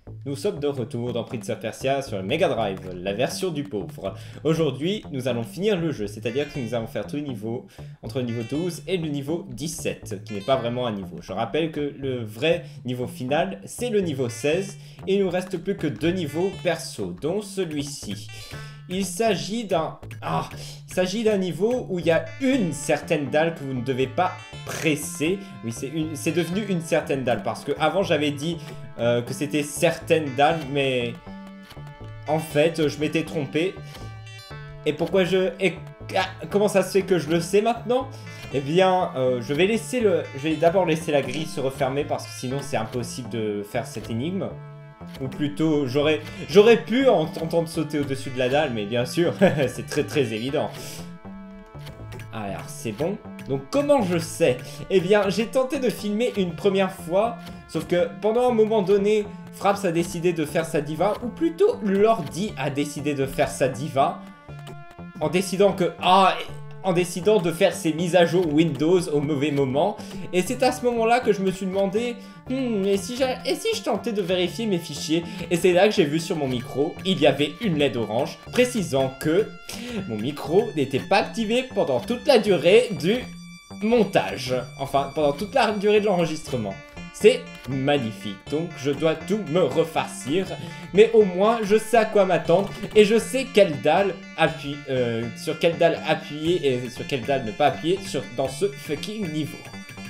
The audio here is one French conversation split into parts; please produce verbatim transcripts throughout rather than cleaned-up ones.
Nous sommes de retour dans Prince of Persia sur le Mega Drive, la version du pauvre. Aujourd'hui, nous allons finir le jeu, c'est-à-dire que nous allons faire tous les niveaux, entre le niveau douze et le niveau dix-sept, qui n'est pas vraiment un niveau. Je rappelle que le vrai niveau final, c'est le niveau seize, et il nous reste plus que deux niveaux perso, dont celui-ci. Il s'agit d'un... Ah, il s'agit d'un niveau où il y a une certaine dalle que vous ne devez pas presser. Oui, c'est devenu une certaine dalle, parce que avant j'avais dit euh, que c'était certaines dalles, mais en fait, je m'étais trompé. Et pourquoi je... Et... Ah, comment ça se fait que je le sais maintenant? Eh bien, euh, je vais laisser le... Je vais d'abord laisser la grille se refermer, parce que sinon c'est impossible de faire cette énigme. Ou plutôt, j'aurais j'aurais pu en tentant de sauter au-dessus de la dalle, mais bien sûr, c'est très très évident. Alors, c'est bon. Donc, comment je sais? Eh bien, j'ai tenté de filmer une première fois, sauf que pendant un moment donné, Fraps a décidé de faire sa diva, ou plutôt, l'ordi a décidé de faire sa diva, en décidant que... Ah, en décidant de faire ses mises à jour Windows au mauvais moment. Et c'est à ce moment-là que je me suis demandé, hmm, et, si et si je tentais de vérifier mes fichiers? Et c'est là que j'ai vu sur mon micro, il y avait une L E D orange, précisant que mon micro n'était pas activé pendant toute la durée du montage. Enfin, pendant toute la durée de l'enregistrement. C'est magnifique, donc je dois tout me refarcir, mais au moins je sais à quoi m'attendre et je sais quelle dalle appuyer, euh, sur quelle dalle appuyer et sur quelle dalle ne pas appuyer sur, dans ce fucking niveau.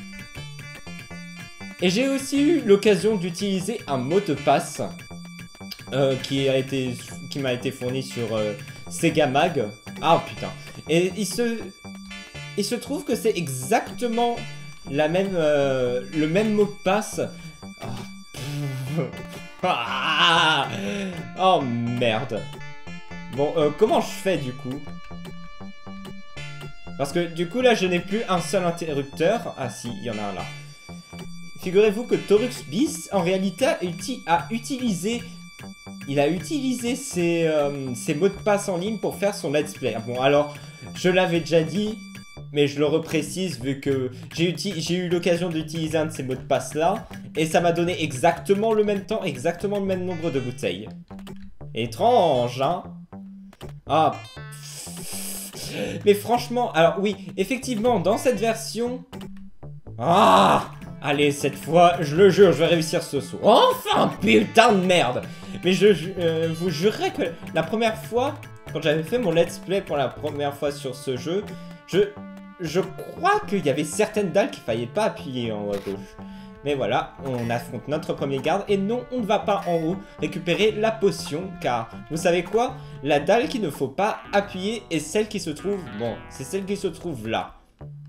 Et j'ai aussi eu l'occasion d'utiliser un mot de passe euh, qui a été, qui m'a été fourni sur euh, Sega Mag. Ah putain. Et il se, il se trouve que c'est exactement la même, euh, le même mot de passe. Oh, ah, oh merde. Bon, euh, comment je fais du coup? Parce que du coup là je n'ai plus un seul interrupteur. Ah si, il y en a un là. Figurez-vous que Torux Bis en réalité a, uti a utilisé... Il a utilisé ses, euh, ses mots de passe en ligne pour faire son let's play. Bon alors, je l'avais déjà dit, mais je le reprécise vu que j'ai eu l'occasion d'utiliser un de ces mots de passe là, et ça m'a donné exactement le même temps, exactement le même nombre de bouteilles. Étrange, hein? Ah. Mais franchement, alors oui, effectivement, dans cette version... Ah! Allez, cette fois, je le jure, je vais réussir ce saut. Enfin, putain de merde! Mais je euh, vous jurerai que la première fois, quand j'avais fait mon let's play pour la première fois sur ce jeu, je... Je crois qu'il y avait certaines dalles qu'il fallait pas appuyer en haut à gauche. Mais voilà, on affronte notre premier garde. Et non, on ne va pas en haut récupérer la potion. Car, vous savez quoi? La dalle qu'il ne faut pas appuyer est celle qui se trouve... Bon, c'est celle qui se trouve là.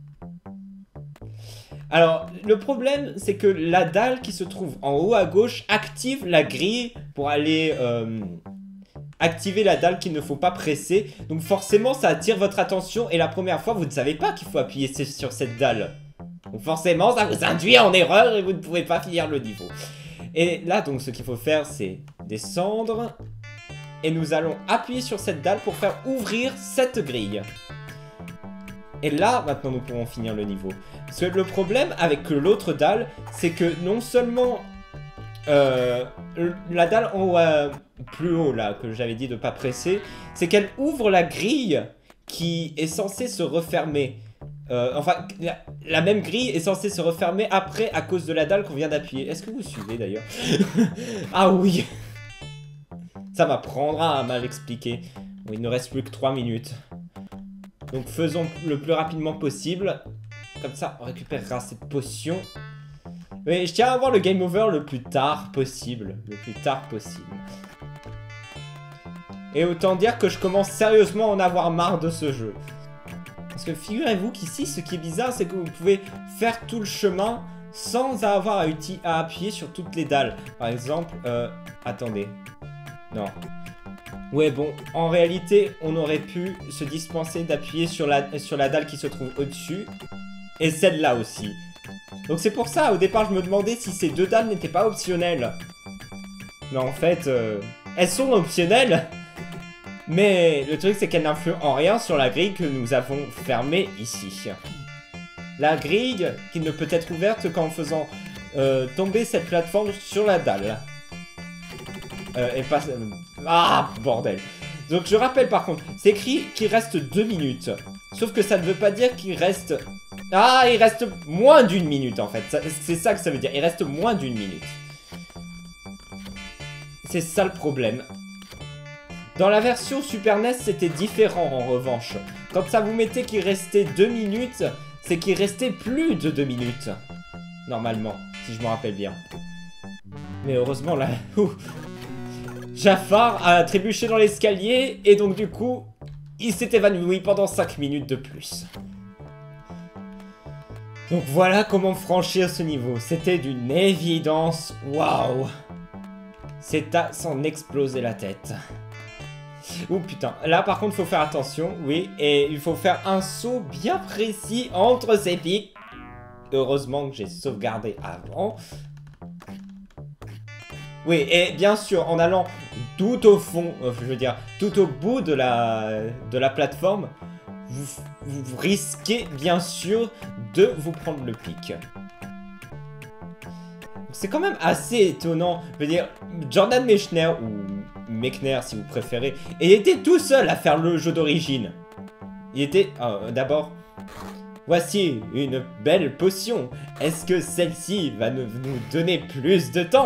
Alors, le problème, c'est que la dalle qui se trouve en haut à gauche active la grille pour aller... Euh, activer la dalle qu'il ne faut pas presser. Donc forcément ça attire votre attention et la première fois vous ne savez pas qu'il faut appuyer sur cette dalle. Donc forcément ça vous induit en erreur et vous ne pouvez pas finir le niveau. Et là donc ce qu'il faut faire c'est descendre. Et nous allons appuyer sur cette dalle pour faire ouvrir cette grille. Et là maintenant nous pourrons finir le niveau. Parce que le problème avec l'autre dalle c'est que non seulement... Euh, la dalle en haut, euh, plus haut là, que j'avais dit de pas presser, c'est qu'elle ouvre la grille qui est censée se refermer. Euh, enfin, la, la même grille est censée se refermer après à cause de la dalle qu'on vient d'appuyer. Est-ce que vous suivez d'ailleurs? Ah oui. Ça m'apprendra à mal expliquer. Bon, il ne reste plus que trois minutes. Donc faisons le plus rapidement possible. Comme ça, on récupérera cette potion. Mais je tiens à avoir le game over le plus tard possible. Le plus tard possible. Et autant dire que je commence sérieusement à en avoir marre de ce jeu. Parce que figurez-vous qu'ici, ce qui est bizarre, c'est que vous pouvez faire tout le chemin sans avoir à, à appuyer sur toutes les dalles. Par exemple, euh, attendez. Non. Ouais, bon, en réalité, on aurait pu se dispenser d'appuyer sur la, sur la dalle qui se trouve au-dessus. Et celle-là aussi. Donc c'est pour ça, au départ, je me demandais si ces deux dalles n'étaient pas optionnelles. Mais en fait, euh, elles sont optionnelles. Mais le truc, c'est qu'elles n'influent en rien sur la grille que nous avons fermée ici. La grille qui ne peut être ouverte qu'en faisant euh, tomber cette plateforme sur la dalle. Euh, et pas... Ah, bordel. Donc je rappelle par contre, c'est écrit qu'il reste deux minutes. Sauf que ça ne veut pas dire qu'il reste... Ah, il reste moins d'une minute en fait. C'est ça que ça veut dire. Il reste moins d'une minute. C'est ça le problème. Dans la version Super N E S, c'était différent en revanche. Quand ça vous mettait qu'il restait deux minutes, c'est qu'il restait plus de deux minutes. Normalement, si je me rappelle bien. Mais heureusement là... Ouh. Jafar a trébuché dans l'escalier et donc du coup, il s'est évanoui pendant cinq minutes de plus. Donc voilà comment franchir ce niveau. C'était d'une évidence. Waouh! C'est à s'en exploser la tête. Ouh putain, là par contre, il faut faire attention, oui, et il faut faire un saut bien précis entre ces pics. Heureusement que j'ai sauvegardé avant. Oui, et bien sûr, en allant tout au fond, euh, je veux dire, tout au bout de la, de la plateforme, vous, vous risquez bien sûr de vous prendre le pic. C'est quand même assez étonnant. Je veux dire, Jordan Mechner, ou Mechner si vous préférez, il était tout seul à faire le jeu d'origine. Il était... Euh, D'abord... Voici une belle potion. Est-ce que celle-ci va nous, nous donner plus de temps ?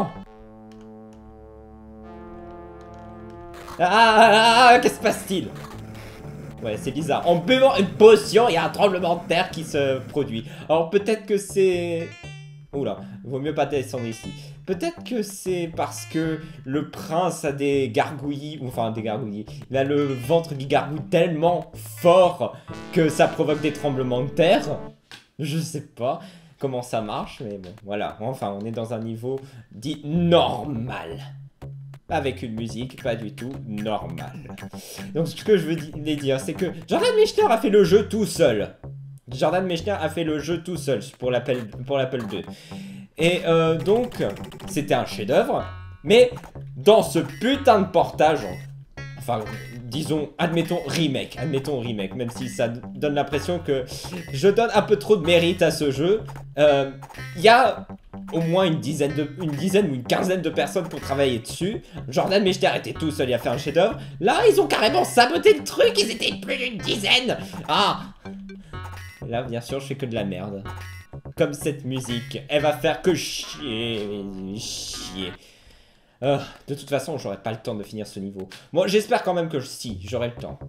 Ah, ah, ah, qu'est-ce qui se passe-t-il? Ouais, c'est bizarre. En buvant une potion, il y a un tremblement de terre qui se produit. Alors peut-être que c'est... Oula, vaut mieux pas descendre ici. Peut-être que c'est parce que le prince a des gargouillis, enfin des gargouillis. Il a le ventre qui gargouille tellement fort que ça provoque des tremblements de terre. Je sais pas comment ça marche, mais bon, voilà. Enfin, on est dans un niveau dit normal. Avec une musique pas du tout normale. Donc ce que je veux dire, c'est que Jordan Mechner a fait le jeu tout seul. Jordan Mechner a fait le jeu tout seul pour l'Apple pour l'Apple deux. Et euh, donc, c'était un chef-d'œuvre. Mais dans ce putain de portage, enfin, disons, admettons remake, admettons remake, même si ça donne l'impression que je donne un peu trop de mérite à ce jeu. Il euh, y a au moins une dizaine, de, une dizaine ou une quinzaine de personnes pour travailler dessus. Jordan Mechner était tout seul, il a fait un chef-d'œuvre. Là, ils ont carrément saboté le truc, ils étaient plus d'une dizaine. Ah! Là, bien sûr, je fais que de la merde. Comme cette musique, elle va faire que chier, chier. Euh, de toute façon, j'aurai pas le temps de finir ce niveau. Bon, j'espère quand même que si, j'aurai le temps.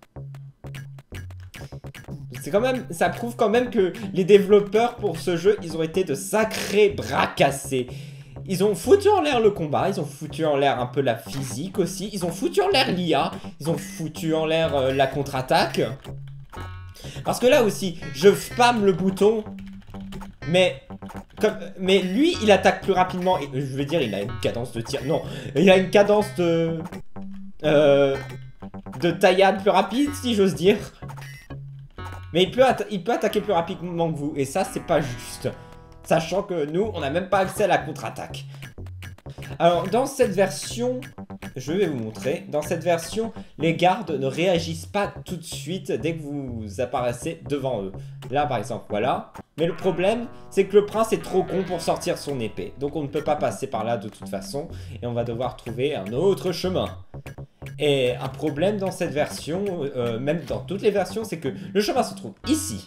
C'est quand même, ça prouve quand même que les développeurs pour ce jeu, ils ont été de sacrés bras cassés. Ils ont foutu en l'air le combat, ils ont foutu en l'air un peu la physique aussi, ils ont foutu en l'air l'I A, ils ont foutu en l'air euh, la contre-attaque. Parce que là aussi, je spam le bouton, mais, comme, mais lui, il attaque plus rapidement. Et, je veux dire, il a une cadence de tir. Non, il a une cadence de... Euh, de taillade plus rapide, si j'ose dire. Mais il peut, il peut attaquer plus rapidement que vous, et ça, c'est pas juste. Sachant que nous, on n'a même pas accès à la contre-attaque. Alors, dans cette version, je vais vous montrer, dans cette version, les gardes ne réagissent pas tout de suite dès que vous apparaissez devant eux. Là, par exemple, voilà. Mais le problème, c'est que le prince est trop con pour sortir son épée. Donc, on ne peut pas passer par là de toute façon, et on va devoir trouver un autre chemin. Et un problème dans cette version, euh, même dans toutes les versions, c'est que le chemin se trouve ici.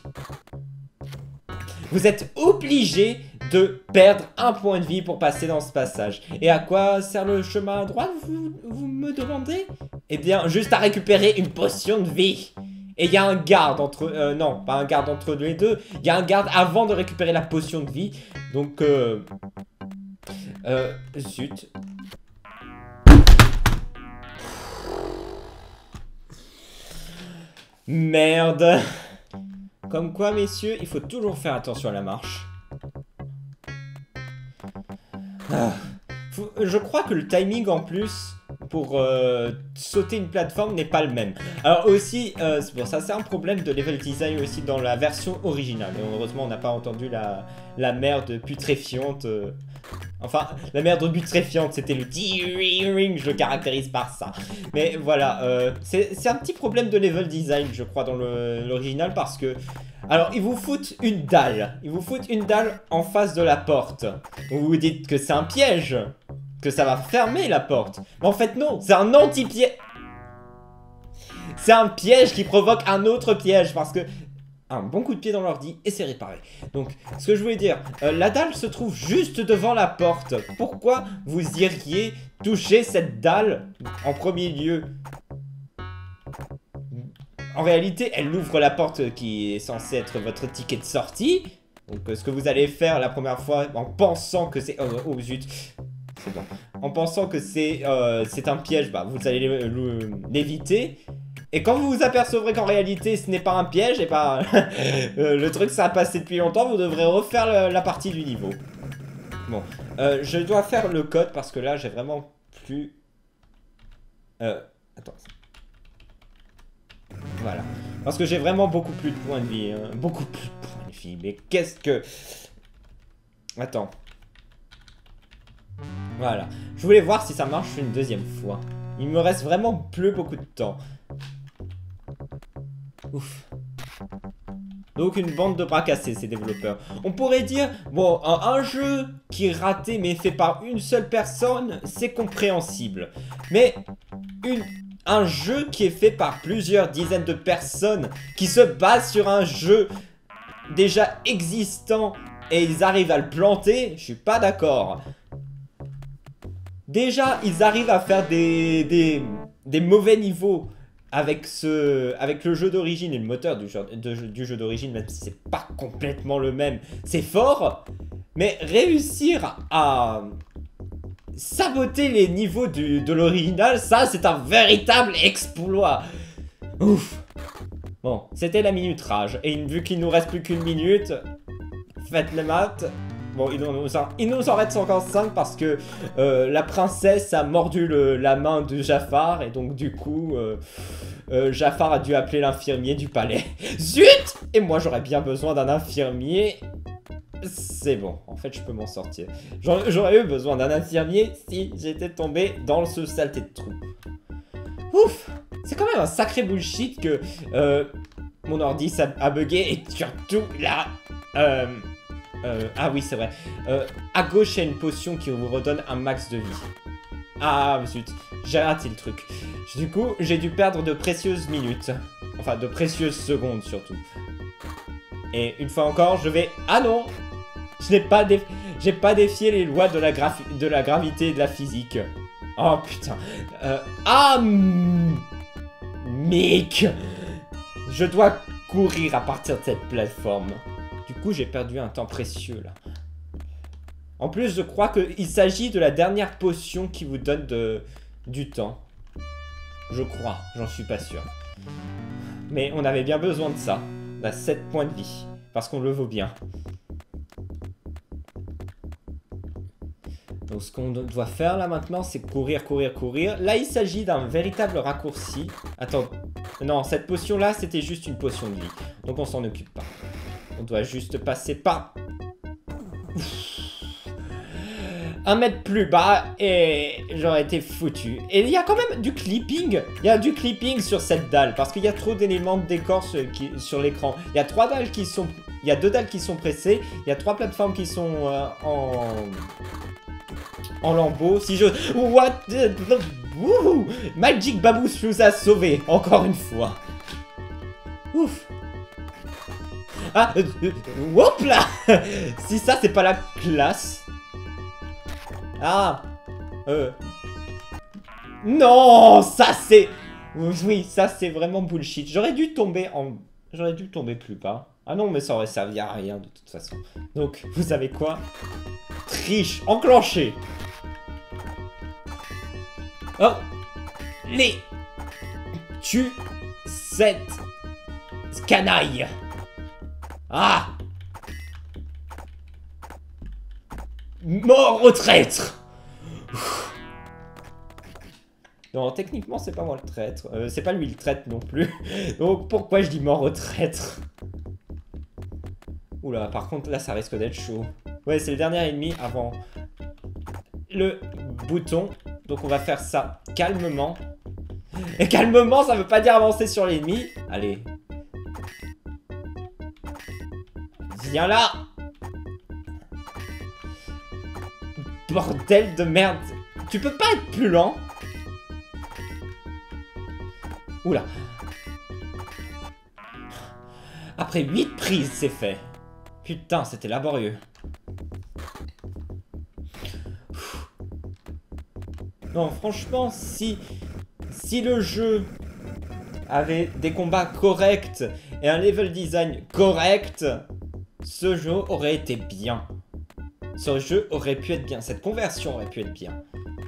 Vous êtes obligé de perdre un point de vie pour passer dans ce passage. Et à quoi sert le chemin à droite, vous, vous me demandez? Eh bien, juste à récupérer une potion de vie. Et il y a un garde entre... Euh, non, pas un garde entre les deux. Il y a un garde avant de récupérer la potion de vie. Donc, euh... Euh... Zut. Merde. Comme quoi, messieurs, il faut toujours faire attention à la marche. Ah. Faut, je crois que le timing en plus pour euh, sauter une plateforme n'est pas le même. Alors aussi, euh, c'est pour ça, c'est un problème de level design aussi dans la version originale. Et heureusement, on n'a pas entendu la, la merde putréfiante. Euh, enfin, la merde putréfiante, c'était le ring, je le caractérise par ça. Mais voilà, euh, c'est un petit problème de level design, je crois, dans l'original, parce que... Alors, ils vous foutent une dalle. Ils vous foutent une dalle en face de la porte. Vous vous dites que c'est un piège. que ça va fermer la porte. Mais en fait non, c'est un anti-piège. C'est un piège qui provoque un autre piège parce que... Un bon coup de pied dans l'ordi et c'est réparé. Donc, ce que je voulais dire, euh, la dalle se trouve juste devant la porte. Pourquoi vous iriez toucher cette dalle en premier lieu? En réalité, elle ouvre la porte qui est censée être votre ticket de sortie. Donc, euh, ce que vous allez faire la première fois en pensant que c'est... Oh, oh zut. C'est bon. En pensant que c'est euh, c'est un piège, bah, vous allez l'éviter. Et quand vous vous apercevrez qu'en réalité ce n'est pas un piège, et bah euh, le truc ça a passé depuis longtemps, vous devrez refaire le, la partie du niveau. Bon, euh, je dois faire le code parce que là j'ai vraiment plus... Euh, attends. Voilà. Parce que j'ai vraiment beaucoup plus de points de vie. Hein. Beaucoup plus de points de vie. Mais qu'est-ce que... Attends. Voilà. Je voulais voir si ça marche une deuxième fois. Il me reste vraiment plus beaucoup de temps. Ouf. Donc une bande de bras cassés, ces développeurs. On pourrait dire, bon, un, un jeu qui est raté mais fait par une seule personne, c'est compréhensible. Mais une, un jeu qui est fait par plusieurs dizaines de personnes, qui se base sur un jeu déjà existant et ils arrivent à le planter, je suis pas d'accord. Déjà, ils arrivent à faire des, des, des mauvais niveaux. Avec, ce, avec le jeu d'origine et le moteur du jeu, de, du jeu d'origine, même si c'est pas complètement le même, c'est fort. Mais réussir à saboter les niveaux du, de l'original, ça c'est un véritable exploit. Ouf. Bon, c'était la minute rage. Et vu qu'il nous reste plus qu'une minute, faites les maths. Bon, il nous en, il nous en reste encore cinq parce que euh, la princesse a mordu le, la main de Jafar et donc du coup, euh, euh, Jafar a dû appeler l'infirmier du palais. Zut! Et moi, j'aurais bien besoin d'un infirmier. C'est bon, en fait, je peux m'en sortir. J'aurais eu besoin d'un infirmier si j'étais tombé dans ce saleté de trou. Ouf! C'est quand même un sacré bullshit que euh, mon ordi ça a bugué et surtout là... Euh, Euh, ah oui, c'est vrai. Euh, à gauche, il y a une potion qui vous redonne un max de vie. Ah, zut. J'ai raté le truc. Du coup, j'ai dû perdre de précieuses minutes. Enfin, de précieuses secondes, surtout. Et une fois encore, je vais... Ah non! Je n'ai pas, déf... j'ai pas défié les lois de la, graphi... de la gravité et de la physique. Oh, putain. Euh... Ah, mec! Je dois courir à partir de cette plateforme. Du coup, j'ai perdu un temps précieux, là. En plus, je crois qu'il s'agit de la dernière potion qui vous donne de, du temps. Je crois, j'en suis pas sûr. Mais on avait bien besoin de ça. On a sept points de vie, parce qu'on le vaut bien. Donc ce qu'on doit faire là maintenant, c'est courir, courir, courir. Là, il s'agit d'un véritable raccourci. Attends, non, cette potion-là, c'était juste une potion de vie. Donc on s'en occupe pas. On doit juste passer par... un mètre plus bas et j'aurais été foutu. Et il y a quand même du clipping. Il y a du clipping sur cette dalle parce qu'il y a trop d'éléments de décor sur, sur l'écran. Il y a trois dalles qui sont... Il y a deux dalles qui sont pressées. Il y a trois plateformes qui sont euh, en... en lambeaux. Si je... What the... Wouhou, Magic Babous nous a sauvés. Encore une fois. Ouf. Ah, euh, euh, hop là. Si ça, c'est pas la classe. Ah. Euh. Non, ça c'est... Oui, ça c'est vraiment bullshit. J'aurais dû tomber en... J'aurais dû tomber plus bas. Ah non, mais ça aurait servi à rien de toute façon. Donc, vous savez quoi? Triche enclenché. Oh. Les... Tue cette... canaille. Ah! Mort au traître! Non, techniquement, c'est pas moi le traître. Euh, c'est pas lui le traître non plus. Donc, pourquoi je dis mort au traître? Oula, par contre, là, ça risque d'être chaud. Ouais, c'est le dernier ennemi avant le bouton. Donc, on va faire ça calmement. Et calmement, ça veut pas dire avancer sur l'ennemi. Allez. Viens là! Bordel de merde! Tu peux pas être plus lent? Oula. Après huit prises, c'est fait. Putain, c'était laborieux. Non, franchement, si... Si le jeu avait des combats corrects et un level design correct, ce jeu aurait été bien. Ce jeu aurait pu être bien. Cette conversion aurait pu être bien.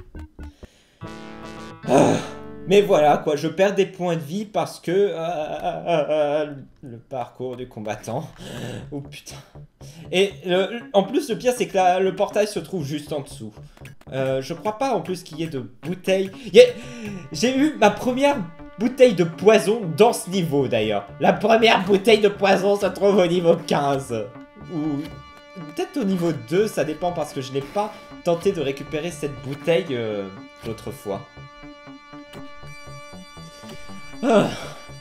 Ah. Mais voilà, quoi, je perds des points de vie parce que... Euh, euh, euh, le parcours du combattant. Oh putain. Et euh, en plus, le pire, c'est que la, le portail se trouve juste en dessous. Euh, je crois pas, en plus, qu'il y ait de bouteilles... A... J'ai eu ma première bouteille de poison dans ce niveau, d'ailleurs. La première bouteille de poison se trouve au niveau quinze. Ou... peut-être au niveau deux, ça dépend, parce que je n'ai pas tenté de récupérer cette bouteille euh, l'autre fois. Ah.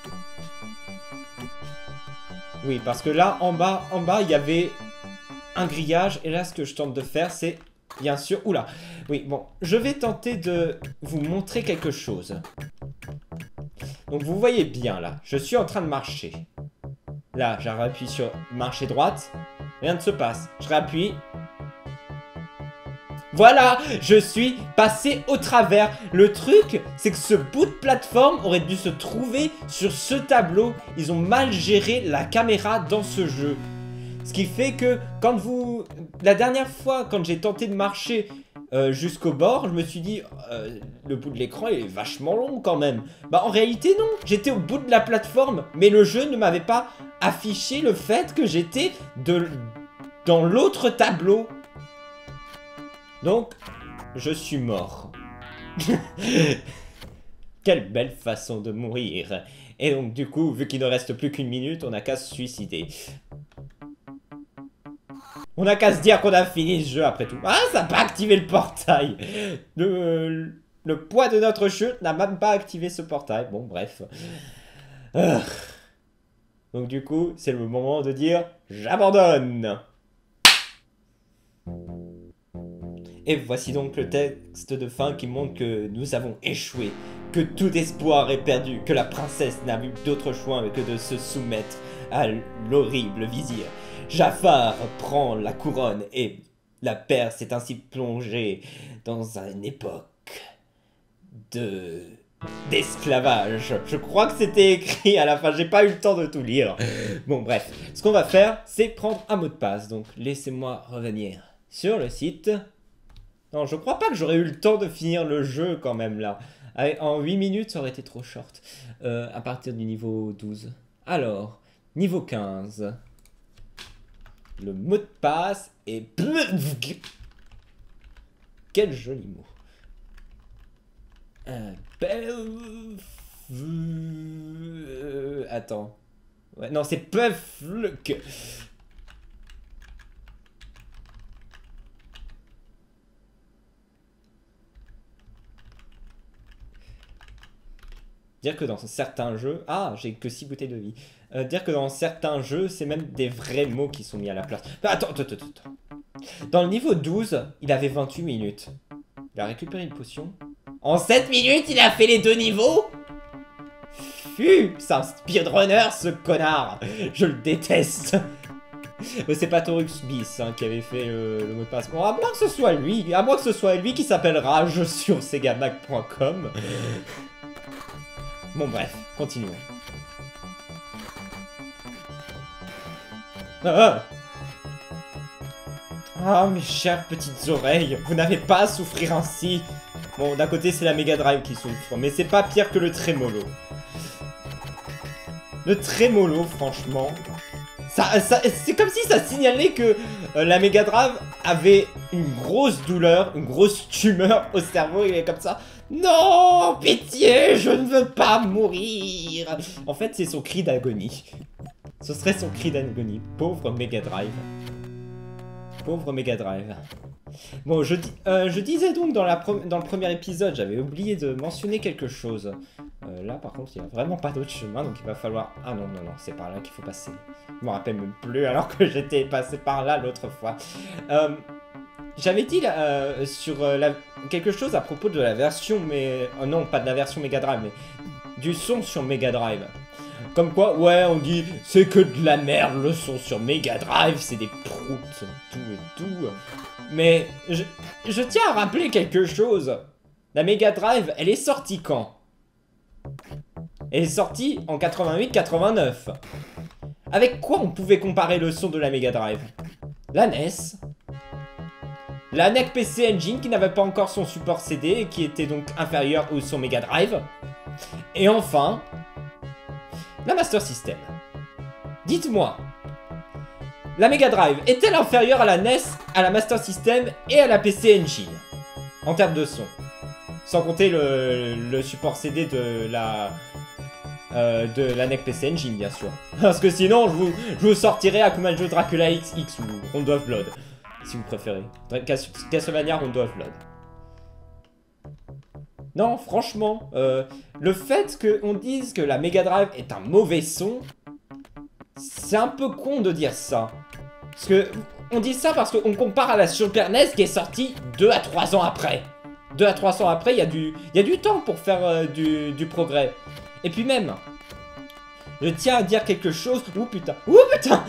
Oui, parce que là, en bas, en bas, il y avait un grillage. Et là, ce que je tente de faire, c'est, bien sûr... Oula. Oui, bon, je vais tenter de vous montrer quelque chose. Donc, vous voyez bien, là. Je suis en train de marcher. Là, je réappuie sur marcher droite. Rien ne se passe. Je réappuie. Voilà, je suis passé au travers. Le truc, c'est que ce bout de plateforme aurait dû se trouver sur ce tableau. Ils ont mal géré la caméra dans ce jeu. Ce qui fait que quand vous... La dernière fois, quand j'ai tenté de marcher euh, jusqu'au bord, je me suis dit, euh, le bout de l'écran est vachement long quand même. Bah en réalité non, j'étais au bout de la plateforme, mais le jeu ne m'avait pas affiché le fait que j'étais de... dans l'autre tableau. Donc, je suis mort. Quelle belle façon de mourir. Et donc, du coup, vu qu'il ne reste plus qu'une minute, on n'a qu'à se suicider. On n'a qu'à se dire qu'on a fini ce jeu après tout. Ah, ça n'a pas activé le portail. Le, le poids de notre chute n'a même pas activé ce portail. Bon, bref. Ah. Donc, du coup, c'est le moment de dire « J'abandonne ». Et voici donc le texte de fin qui montre que nous avons échoué, que tout espoir est perdu, que la princesse n'a eu d'autre choix que de se soumettre à l'horrible vizir. Jafar prend la couronne et la Perse s'est ainsi plongée dans une époque de d'esclavage. Je crois que c'était écrit à la fin, j'ai pas eu le temps de tout lire. Bon bref, ce qu'on va faire, c'est prendre un mot de passe. Donc laissez-moi revenir sur le site. Non, je crois pas que j'aurais eu le temps de finir le jeu quand même là. En huit minutes, ça aurait été trop short. Euh, à partir du niveau douze. Alors, niveau quinze. Le mot de passe est... Quel joli mot. Un bel... Euh, attends. Ouais, non, c'est Pefluk. Dire que dans certains jeux... Ah, j'ai que six bouteilles de vie. Euh, dire que dans certains jeux, c'est même des vrais mots qui sont mis à la place. Mais attends, attends, attends, attends. Dans le niveau douze, il avait vingt-huit minutes. Il a récupéré une potion. En sept minutes, il a fait les deux niveaux. Fuh, c'est un speedrunner, ce connard. Je le déteste. Mais c'est pas Torux Bis hein, qui avait fait le, le mot de passe. Bon, à moins que ce soit lui. À moins que ce soit lui qui s'appelle Rage sur Segamac point com. Bon bref, continuons. Ah, ah mes chères petites oreilles, vous n'avez pas à souffrir ainsi. Bon, d'un côté c'est la Mega Drive qui souffre, mais c'est pas pire que le trémolo. Le trémolo, franchement, ça, ça, c'est comme si ça signalait que euh, la Mega Drive avait une grosse douleur, une grosse tumeur au cerveau, il est comme ça. Non, pitié, je ne veux pas mourir. En fait, c'est son cri d'agonie. Ce serait son cri d'agonie. Pauvre Mega Drive. Pauvre Mega Drive. Bon, je, euh, je disais donc dans, la dans le premier épisode, j'avais oublié de mentionner quelque chose. Euh, là, par contre, il n'y a vraiment pas d'autre chemin, donc il va falloir... Ah non, non, non, c'est par là qu'il faut passer. Je me rappelle même plus, alors que j'étais passé par là l'autre fois. Euh, J'avais dit là, euh, sur euh, la, quelque chose à propos de la version, mais... Oh non, pas de la version Mega Drive, mais du son sur Mega Drive. Comme quoi, ouais, on dit, c'est que de la merde, le son sur Mega Drive, c'est des proutes, tout et tout. Mais je, je tiens à rappeler quelque chose. La Mega Drive, elle est sortie quand? Elle est sortie en quatre-vingt-huit quatre-vingt-neuf. Avec quoi on pouvait comparer le son de la Mega Drive? La N E S. La N E C P C Engine qui n'avait pas encore son support C D et qui était donc inférieur au son Mega Drive. Et enfin, la Master System. Dites-moi, la Mega Drive est-elle inférieure à la N E S, à la Master System et à la P C Engine en termes de son? Sans compter le, le support C D de la, euh, de la N E C P C Engine, bien sûr. Parce que sinon, je vous, je vous sortirai Akumajo Dracula X X ou Rondo of Blood, si vous préférez. Cas Castlevania Rondo of Blood. Non, franchement, euh, le fait qu'on dise que la Mega Drive est un mauvais son, c'est un peu con de dire ça. Parce que, on dit ça parce qu'on compare à la Super N E S qui est sortie deux à trois ans après. deux à trois ans après, il y a du, il y a du temps pour faire euh, du, du progrès. Et puis même, je tiens à dire quelque chose. Ouh putain, ouh putain.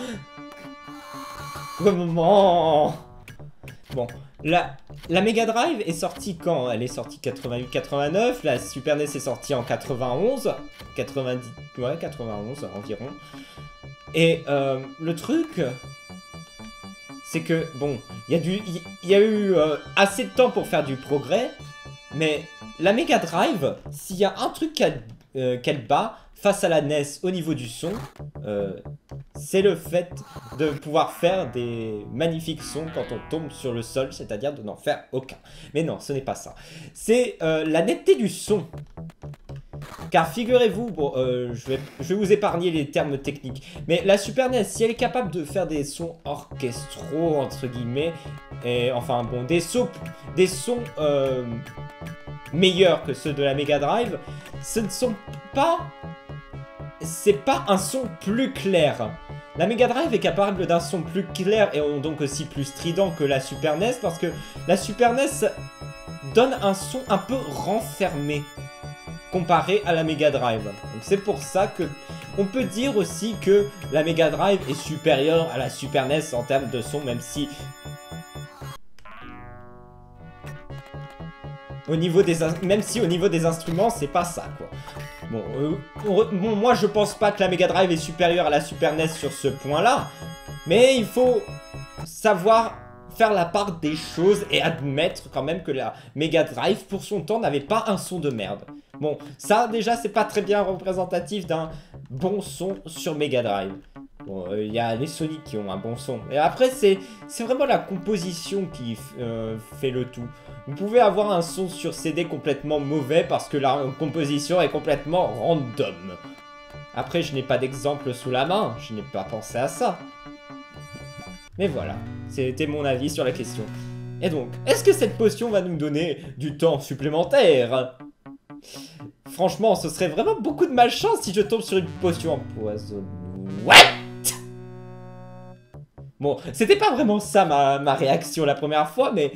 Comment? Bon, la, la Mega Drive est sortie quand? Elle est sortie quatre-vingt-huit quatre-vingt-neuf, la Super N E S est sortie en quatre-vingt-onze, quatre-vingt-dix, ouais, quatre-vingt-onze environ. Et euh, le truc, c'est que, bon, il y, y, y a eu euh, assez de temps pour faire du progrès, mais la Mega Drive, s'il y a un truc qu'elle euh, qu'elle bat face à la N E S au niveau du son, euh, c'est le fait de pouvoir faire des magnifiques sons quand on tombe sur le sol, c'est-à-dire de n'en faire aucun. Mais non, ce n'est pas ça. C'est euh, la netteté du son. Car figurez-vous, bon, euh, je, vais, je vais vous épargner les termes techniques, mais la Super N E S, si elle est capable de faire des sons orchestraux, entre guillemets, et enfin bon, des sons, des sons euh, meilleurs que ceux de la Mega Drive, ce ne sont pas... c'est pas un son plus clair. La Mega Drive est capable d'un son plus clair et donc aussi plus strident que la Super N E S, parce que la Super N E S donne un son un peu renfermé comparé à la Mega Drive. Donc c'est pour ça que on peut dire aussi que la Mega Drive est supérieure à la Super N E S en termes de son, même si au niveau des même si au niveau des instruments c'est pas ça quoi. Bon, euh, bon, moi je pense pas que la Mega Drive est supérieure à la Super N E S sur ce point-là, mais il faut savoir faire la part des choses et admettre quand même que la Mega Drive pour son temps n'avait pas un son de merde. Bon, ça déjà c'est pas très bien représentatif d'un bon son sur Mega Drive. Bon, il euh, y a les Sonic qui ont un bon son. Et après c'est c'est vraiment la composition qui euh, fait le tout. Vous pouvez avoir un son sur C D complètement mauvais parce que la composition est complètement random. Après je n'ai pas d'exemple sous la main, je n'ai pas pensé à ça. Mais voilà, c'était mon avis sur la question. Et donc, est-ce que cette potion va nous donner du temps supplémentaire? Franchement, ce serait vraiment beaucoup de malchance si je tombe sur une potion empoisonnée. What? Bon, c'était pas vraiment ça ma, ma réaction la première fois, mais...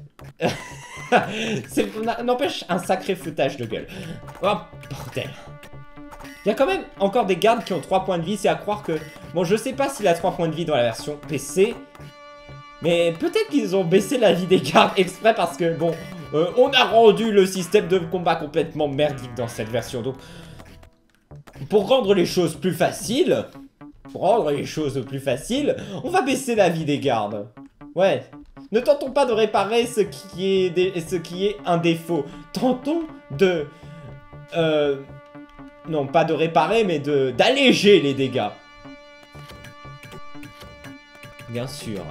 c'est n'empêche un sacré foutage de gueule. Oh, bordel. Il y a quand même encore des gardes qui ont trois points de vie, c'est à croire que... Bon, je sais pas s'il a trois points de vie dans la version P C, mais peut-être qu'ils ont baissé la vie des gardes exprès parce que, bon, euh, on a rendu le système de combat complètement merdique dans cette version, donc... Pour rendre les choses plus faciles, pour rendre les choses plus faciles, on va baisser la vie des gardes. Ouais. Ne tentons pas de réparer ce qui est, des... ce qui est un défaut. Tentons de... Euh... Non, pas de réparer, mais de d'alléger les dégâts. Bien sûr.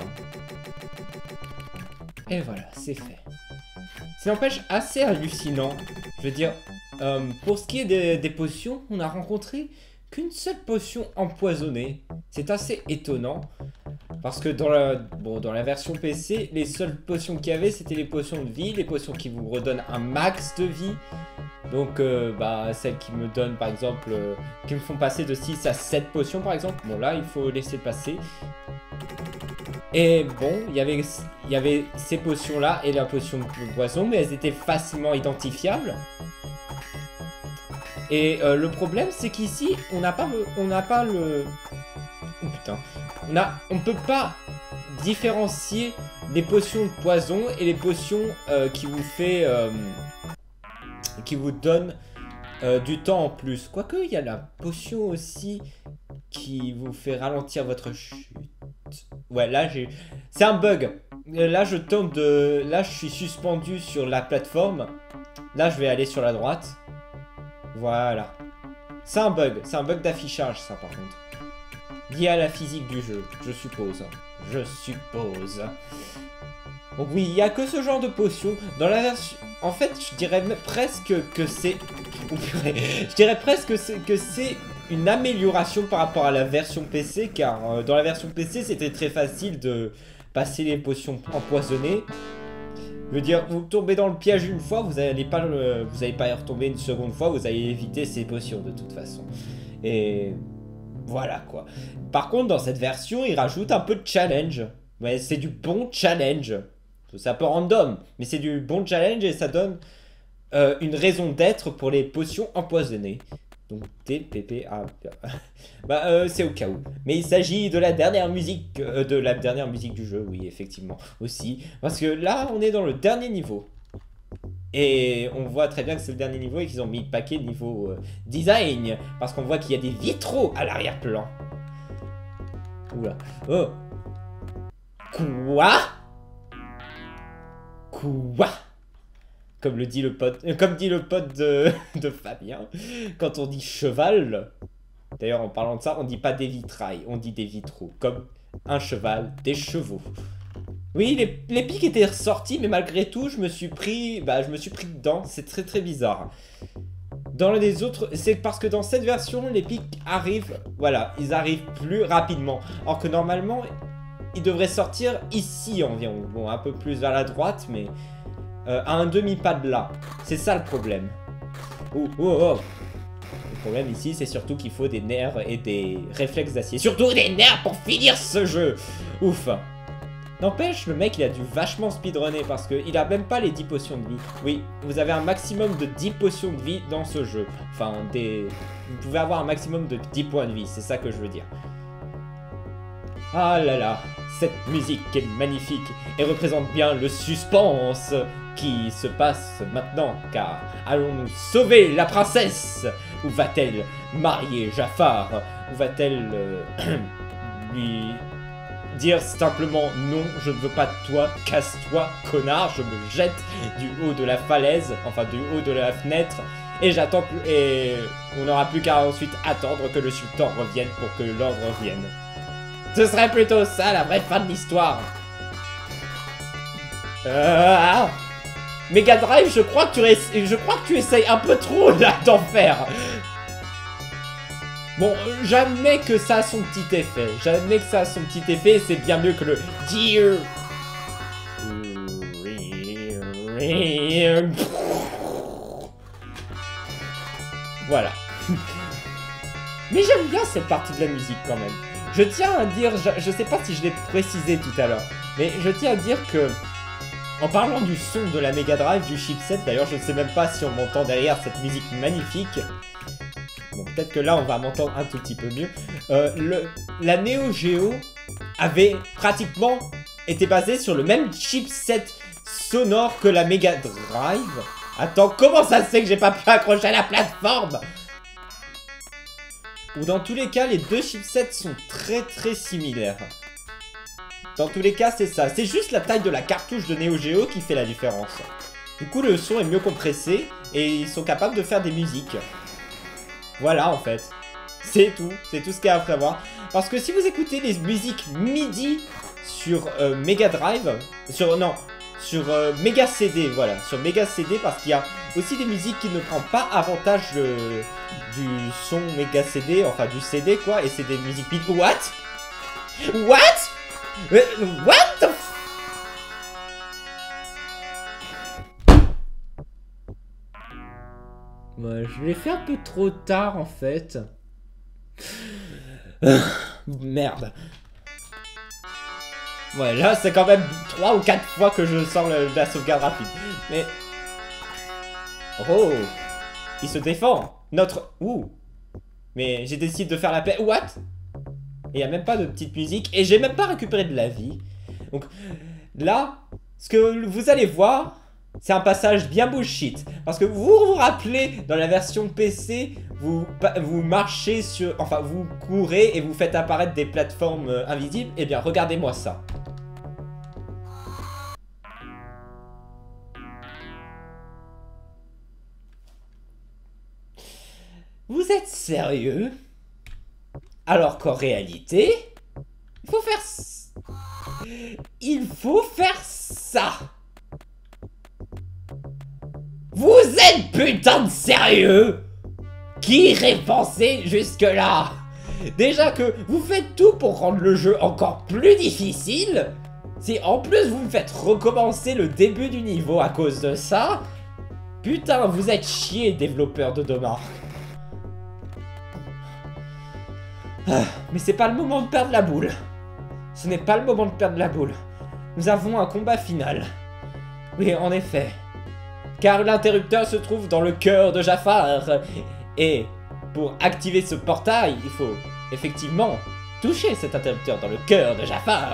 Et voilà, c'est fait. Ça n'empêche assez hallucinant. Je veux dire, euh, pour ce qui est des, des potions, on a rencontré qu'une seule potion empoisonnée. C'est assez étonnant. Parce que dans la, bon, dans la version P C, les seules potions qu'il y avait, c'était les potions de vie, les potions qui vous redonnent un max de vie. Donc, euh, bah, celles qui me donnent, par exemple, euh, qui me font passer de six à sept potions, par exemple. Bon, là, il faut laisser passer. Et bon, il y avait, il y avait ces potions-là et la potion de poison, mais elles étaient facilement identifiables. Et euh, le problème, c'est qu'ici, on n'a pas, le, on n'a pas le... Oh putain. On a, on peut pas différencier les potions de poison et les potions euh, qui vous fait... Euh, qui vous donnent euh, du temps en plus. Quoique, il y a la potion aussi qui vous fait ralentir votre chute. Ouais, là, j'ai... C'est un bug. Là, je tombe de... Là, je suis suspendu sur la plateforme. Là, je vais aller sur la droite. Voilà. C'est un bug. C'est un bug d'affichage, ça, par contre. Lié à la physique du jeu, je suppose. Je suppose. Donc oui, il n'y a que ce genre de potion. Dans la version... En fait, je dirais presque que c'est... Oh, purée. Je dirais presque que c'est une amélioration par rapport à la version P C, car euh, dans la version P C, c'était très facile de passer les potions empoisonnées. Je veux dire, vous tombez dans le piège une fois, vous n'allez pas, le... vous allez pas y retomber une seconde fois, vous allez éviter ces potions de toute façon. Et... Voilà quoi. Par contre, dans cette version, il rajoute un peu de challenge. Ouais, c'est du bon challenge. C'est un peu random, mais c'est du bon challenge et ça donne euh, une raison d'être pour les potions empoisonnées. Donc T P P A. Bah, euh, c'est au cas où. Mais il s'agit de la dernière musique, euh, de la dernière musique du jeu, oui, effectivement, aussi. Parce que là, on est dans le dernier niveau. Et on voit très bien que c'est le dernier niveau et qu'ils ont mis le paquet niveau euh, design. Parce qu'on voit qu'il y a des vitraux à l'arrière-plan. Oula. Oh. Quoi? Quoi? Comme le dit le pote, euh, comme dit le pote de, de Fabien, quand on dit cheval, d'ailleurs en parlant de ça, on dit pas des vitrailles, on dit des vitraux, comme un cheval, des chevaux. Oui, les, les pics étaient ressortis, mais malgré tout, je me suis pris, bah, je me suis pris dedans, c'est très très bizarre. Dans les autres, c'est parce que dans cette version, les pics arrivent, voilà, ils arrivent plus rapidement, alors que normalement, ils devraient sortir ici environ, bon, un peu plus vers la droite, mais... Euh, à un demi-pas de là. C'est ça le problème. Oh, oh, oh. Le problème ici, c'est surtout qu'il faut des nerfs et des réflexes d'acier. Surtout des nerfs pour finir ce jeu. Ouf. N'empêche, le mec, il a dû vachement speedrunner parce qu'il a même pas les dix potions de vie. Oui, vous avez un maximum de dix potions de vie dans ce jeu. Enfin, des... vous pouvez avoir un maximum de dix points de vie, c'est ça que je veux dire. Ah là là, cette musique est magnifique et représente bien le suspense qui se passe maintenant, car allons-nous sauver la princesse? Ou va-t-elle marier Jafar? Ou va-t-elle euh, lui dire simplement non, je ne veux pas de toi, casse-toi, connard, je me jette du haut de la falaise, enfin du haut de la fenêtre, et j'attends plus, et on n'aura plus qu'à ensuite attendre que le sultan revienne pour que l'ordre revienne. Ce serait plutôt ça la vraie fin de l'histoire. Euh, ah. Mega Drive, je crois que tu essa... je crois que tu essayes un peu trop là d'en faire. Bon, j'admets que ça a son petit effet. J'admets que ça a son petit effet et c'est bien mieux que le Dear. Voilà. Mais j'aime bien cette partie de la musique quand même. Je tiens à dire, je, je sais pas si je l'ai précisé tout à l'heure, mais je tiens à dire que, en parlant du son de la Mega Drive, du chipset, d'ailleurs je ne sais même pas si on m'entend derrière cette musique magnifique, bon peut-être que là on va m'entendre un tout petit peu mieux, euh, le, la Neo Geo avait pratiquement été basée sur le même chipset sonore que la Mega Drive. Attends, comment ça se fait que j'ai pas pu accrocher à la plateforme? Ou dans tous les cas, les deux chipsets sont très très similaires. Dans tous les cas, c'est ça. C'est juste la taille de la cartouche de Neo Geo qui fait la différence. Du coup, le son est mieux compressé et ils sont capables de faire des musiques. Voilà, en fait. C'est tout. C'est tout ce qu'il y a à prévoir. Parce que si vous écoutez les musiques MIDI sur euh, Mega Drive... Sur... Non. Sur euh, Mega C D, voilà. Sur Mega C D, parce qu'il y a aussi des musiques qui ne prennent pas avantage euh, du son Mega C D, enfin du C D, quoi. Et c'est des musiques MIDI... What? What? Euh, what the f... Ouais, je l'ai fait un peu trop tard, en fait. Merde. Ouais, là, c'est quand même trois ou quatre fois que je sors le, la sauvegarde rapide. Mais... Oh, il se défend. Notre... Ouh. Mais j'ai décidé de faire la paix. What? Et il n'y a même pas de petite musique. Et j'ai même pas récupéré de la vie. Donc, là, ce que vous allez voir, c'est un passage bien bullshit. Parce que vous vous rappelez, dans la version P C, vous, vous marchez sur... Enfin, vous courez et vous faites apparaître des plateformes euh, invisibles. Eh bien, regardez-moi ça. Vous êtes sérieux? Alors qu'en réalité, il faut faire... Il faut faire ça. Vous êtes putain de sérieux? Qui irait penser jusque-là? Déjà que vous faites tout pour rendre le jeu encore plus difficile. Si en plus vous me faites recommencer le début du niveau à cause de ça... Putain, vous êtes chiés, développeurs de Doma. Ah, mais c'est pas le moment de perdre la boule. Ce n'est pas le moment de perdre la boule. Nous avons un combat final. Oui, en effet. Car l'interrupteur se trouve dans le cœur de Jafar. Et pour activer ce portail, il faut effectivement toucher cet interrupteur dans le cœur de Jafar.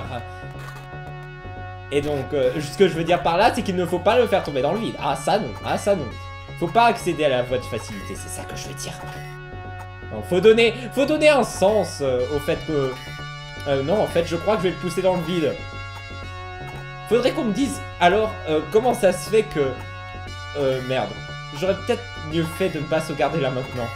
Et donc, euh, ce que je veux dire par là, c'est qu'il ne faut pas le faire tomber dans le vide. Ah ça non, ah ça non. Faut pas accéder à la voie de facilité, c'est ça que je veux dire. Non, faut donner, faut donner un sens euh, au fait que... Euh, non, en fait, je crois que je vais le pousser dans le vide. Faudrait qu'on me dise, alors, euh, comment ça se fait que... Euh, merde. J'aurais peut-être mieux fait de ne pas sauvegarder là maintenant.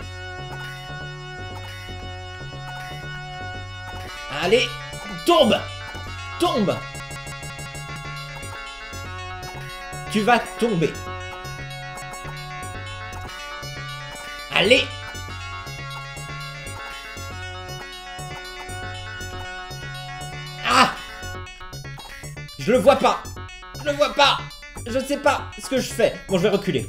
Allez, tombe! Tombe! Tu vas tomber. Allez! Ah! Je le vois pas! Je le vois pas! Je ne sais pas ce que je fais. Bon, je vais reculer.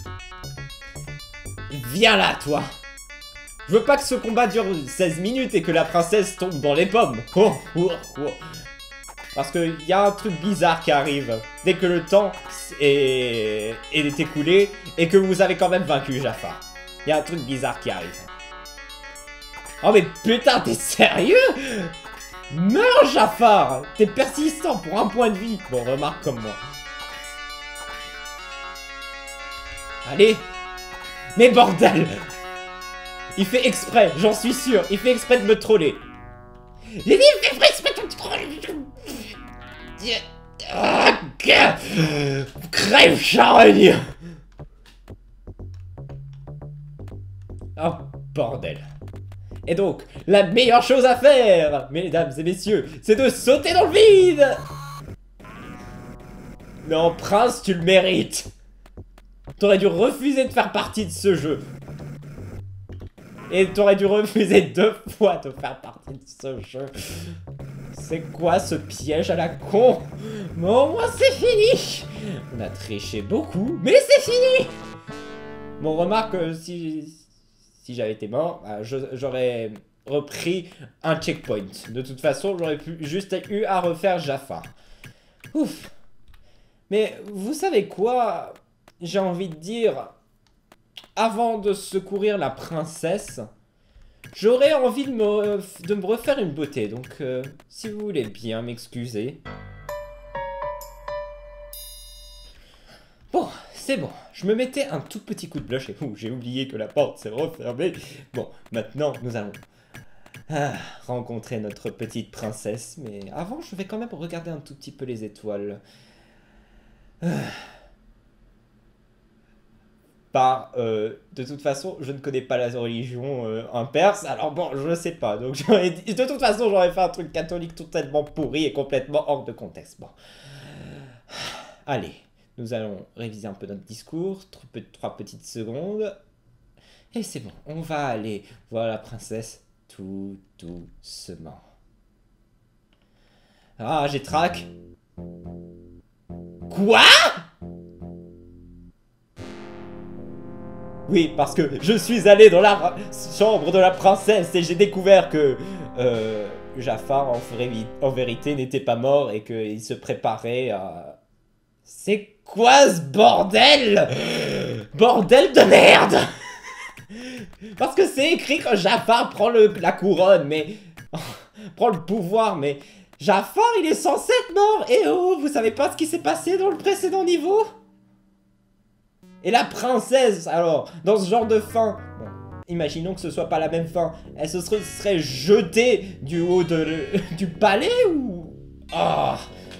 Viens là, toi! Je veux pas que ce combat dure seize minutes et que la princesse tombe dans les pommes. Oh, oh, oh. Parce qu'il y a un truc bizarre qui arrive. Dès que le temps est, est écoulé et que vous avez quand même vaincu Jafar. Il y a un truc bizarre qui arrive. Oh mais putain, t'es sérieux? Meurs Jafar! T'es persistant pour un point de vie. Bon, remarque comme moi. Allez! Mais bordel! Il fait exprès, j'en suis sûr. Il fait exprès de me troller. J'ai dit, il fait exprès de me troller. Crève charogne. Oh, bordel. Et donc, la meilleure chose à faire, mesdames et messieurs, c'est de sauter dans le vide. Non, prince, tu le mérites. T'aurais dû refuser de faire partie de ce jeu. Et t'aurais dû refuser deux fois de faire partie de ce jeu. C'est quoi ce piège à la con? Bon, moi c'est fini. On a triché beaucoup, mais c'est fini. Bon, remarque, euh, si, si j'avais été mort, bah, j'aurais repris un checkpoint. De toute façon, j'aurais pu juste eu à refaire Jafar. Ouf. Mais vous savez quoi? J'ai envie de dire... Avant de secourir la princesse, j'aurais envie de me, de me refaire une beauté. Donc, euh, si vous voulez bien m'excuser. Bon, c'est bon. Je me mettais un tout petit coup de blush et ouh, j'ai oublié que la porte s'est refermée. Bon, maintenant, nous allons ah, rencontrer notre petite princesse. Mais avant, je vais quand même regarder un tout petit peu les étoiles. Ah. Par, euh, de toute façon, je ne connais pas la religion euh, en perse, alors bon, je ne sais pas. Donc, j'aurais dit, de toute façon, j'aurais fait un truc catholique totalement pourri et complètement hors de contexte. Bon. Allez, nous allons réviser un peu notre discours, trois petites secondes. Et c'est bon, on va aller voir la princesse tout doucement. Ah, j'ai trac. Quoi? Oui, parce que je suis allé dans la chambre de la princesse et j'ai découvert que euh, Jafar, en, en vérité, n'était pas mort et qu'il se préparait à... C'est quoi ce bordel? Bordel de merde. Parce que c'est écrit que Jafar prend le, la couronne, mais... prend le pouvoir, mais... Jafar, il est censé être mort. Et oh, vous savez pas ce qui s'est passé dans le précédent niveau? Et la princesse, alors, dans ce genre de fin, bon, imaginons que ce soit pas la même fin, elle se serait, serait jetée du haut de le, du palais ou... Oh.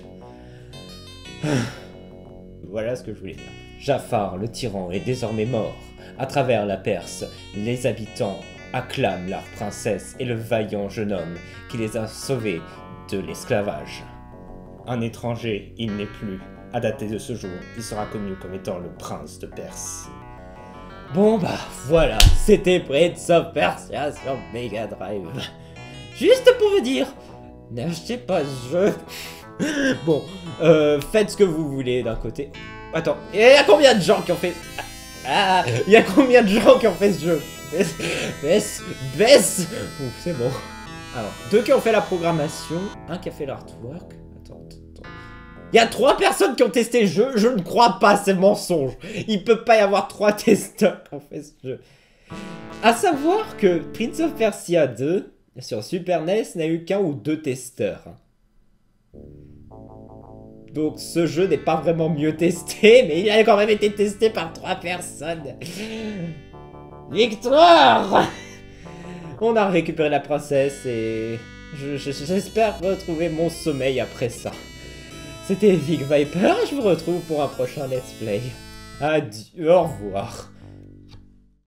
Voilà ce que je voulais dire. Jafar, le tyran, est désormais mort. À travers la Perse, les habitants acclament leur princesse et le vaillant jeune homme qui les a sauvés de l'esclavage. Un étranger, il n'est plus. À dater de ce jour, il sera connu comme étant le prince de Perse. Bon bah voilà, c'était Prince of Persia sur Mega Drive. Juste pour vous dire, n'achetez pas ce jeu. Bon, euh, faites ce que vous voulez d'un côté. Attends, il y a combien de gens qui ont fait... Ah, il y a combien de gens qui ont fait ce jeu? Baisse, baisse, baisse. Ouf, c'est bon. Alors, deux qui ont fait la programmation, un qui a fait l'artwork. Attends, attends. Il y a trois personnes qui ont testé le jeu, je ne crois pas, c'est mensonge. Il peut pas y avoir trois testeurs qui ont fait ce jeu. À savoir que Prince of Persia deux, sur Super N E S, n'a eu qu'un ou deux testeurs. Donc ce jeu n'est pas vraiment mieux testé, mais il a quand même été testé par trois personnes. Victoire! On a récupéré la princesse et j'espère retrouver mon sommeil après ça. C'était Vic Viper, je vous retrouve pour un prochain let's play. Adieu, au revoir.